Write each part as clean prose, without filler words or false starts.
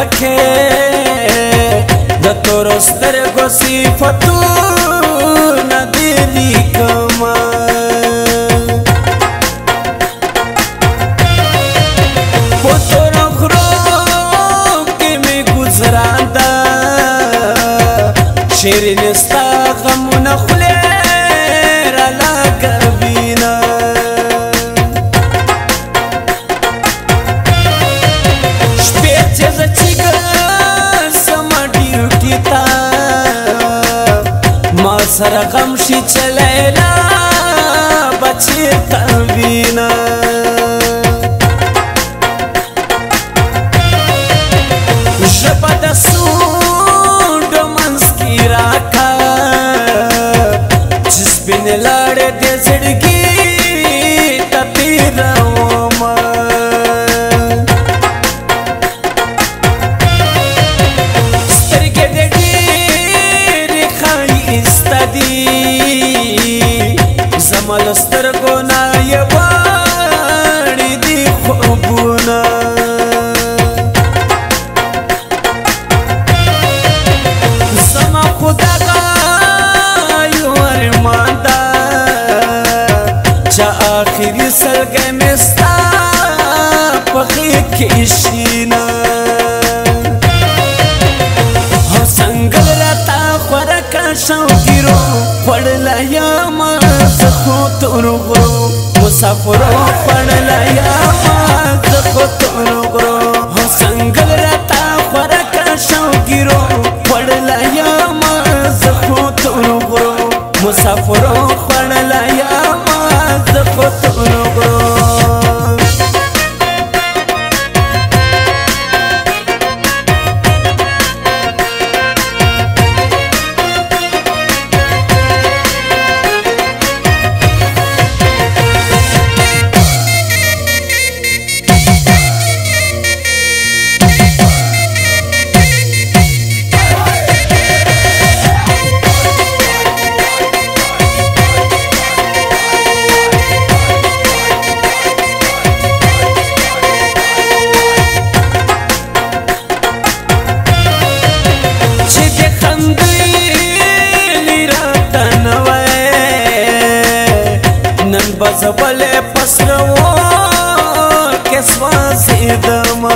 راکې د تورو سترګو صفتونه دې لیکمه په تورو غرو کې مې ګزرانده شیرینې ستا غمونه خولې رالاګوینه شپې چې زه چیږم ډیوټي ته ما سره غم شي چې لیلا به چېرته وینه ژبه د سونډو منځ کې راکه چې سپینې لاړې دې زړګي ته تېرومه سترګې دې ډېرې ښایسته دي زما له سترګو نه یې واړې دي خوبونه زما خو دغه یو ارمان ده چې آخري سلګی مې ستا په غېږ کې شینه او څنګه راته خوراکه شوګیرو خوړلی یمه زه خو تورو غرو مسافرو خوړلی یمه زه خو تورو غرو او څنګه راته خوراکه شوګیرو خوړلی یمه زه خو تورو غرو مسافرو خوړلی یمه زه خو تورو غرو بزبلې پسرو کې سوځېدمه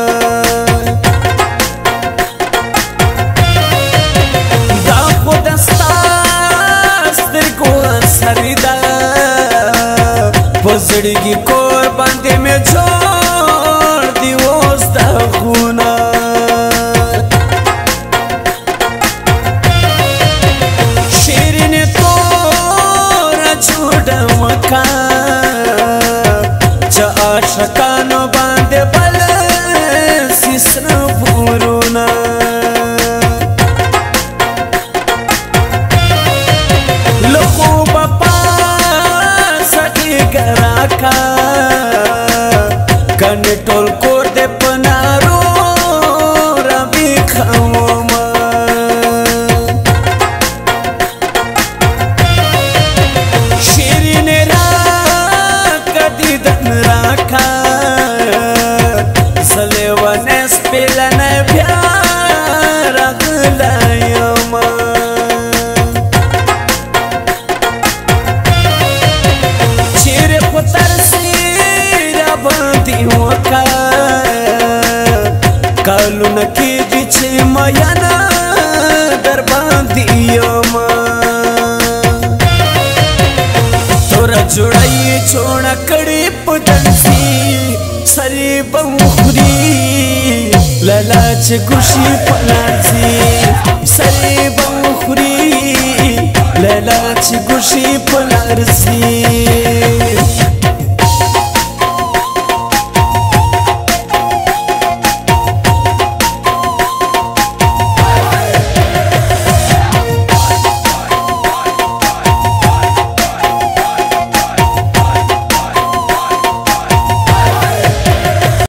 دا خو د ستا سترګو اثر ده په زړګي کور باندې مې جوړ دي اوس دغونه شیرینې توره جوړه مکه چې عاشقانو باندې بل سي سره ورونه له خوبه پاڅېږه راکه کنې ټول کور دې په نارو راویښومه سپېلنی بیا راغلی یمه چیرې خو ترسې راباندې وکړه کلونه کېږي چې مینه در باندې یمه توره جوړه یې جوړه کړې په دنسي سرې به وخوري لالا چې ګوشي په لړزي سرې به وخوري لالا چې ګوشي په لړزي